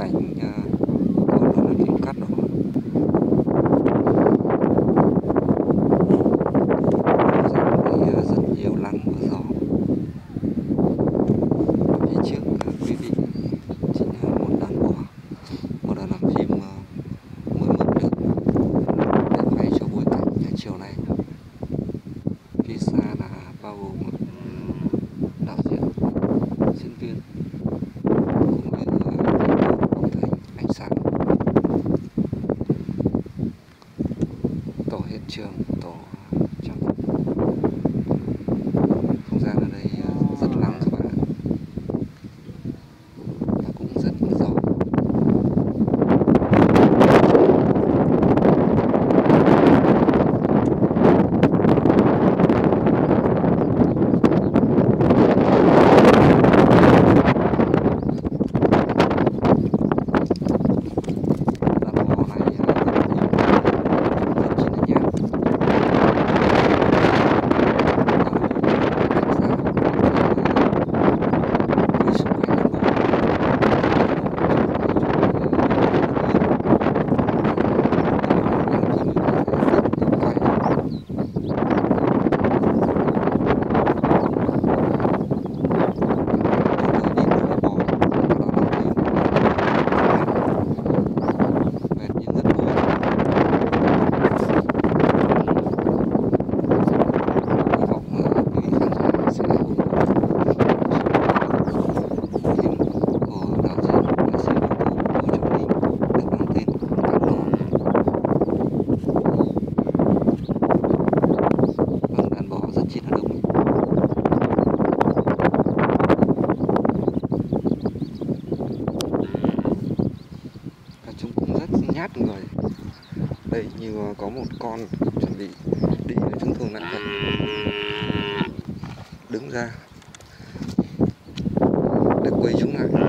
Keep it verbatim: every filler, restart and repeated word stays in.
cảnh uh, của nó là phim cắt đó. Rất nhiều lăng và gió. Phía trước uh, quý vị chính là một đàn bò, một đàn làm phim uh, mới mực được để quay cho bối cảnh chiều nay. Phía xa là bao gồm đạo diễn, diễn viên cũng như là âm thanh, ánh sáng. Tổ hiện trường, tổ trang phục, không gian ở đây rất lắng các bạn ạ, và cũng rất gió. Nhát người. Đây như có một con chuẩn bị đi chấn thương nặng thật, đứng ra để quay chúng lại.